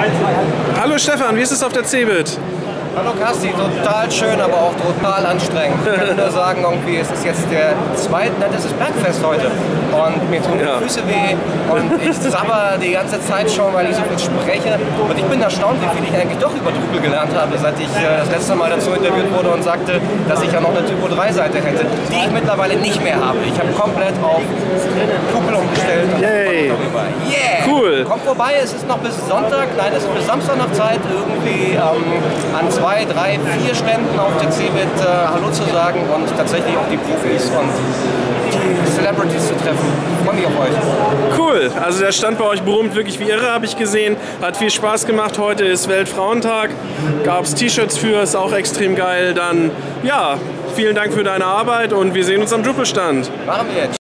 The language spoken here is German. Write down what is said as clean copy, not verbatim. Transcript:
Hallo Stefan, wie ist es auf der CeBIT? Hallo Kasti, total schön, aber auch total anstrengend. Ich kann nur sagen, irgendwie, es ist jetzt das ist Bergfest heute und mir tun die Füße weh und ich sabber die ganze Zeit schon, weil ich so viel spreche und ich bin erstaunt, wie viel ich eigentlich doch über Drupal gelernt habe, seit ich das letzte Mal dazu interviewt wurde und sagte, dass ich ja noch eine Typo 3 Seite hätte, die ich mittlerweile nicht mehr habe. Ich habe komplett auf Drupal umgestellt und Yay. darüber. Yeah! Cool! Kommt vorbei, es ist noch bis Sonntag, nein, es ist bis Samstag noch Zeit, irgendwie an 2, 3, 4 Ständen auf der CeBIT Hallo zu sagen und tatsächlich auch die Profis und die Celebrities zu treffen. Ich freue mich auf euch. Cool, also der Stand bei euch brummt wirklich wie irre, habe ich gesehen. Hat viel Spaß gemacht. Heute ist Weltfrauentag. Gab es T-Shirts für, ist auch extrem geil. Dann, ja, vielen Dank für deine Arbeit und wir sehen uns am Drupal-Stand. Machen wir jetzt.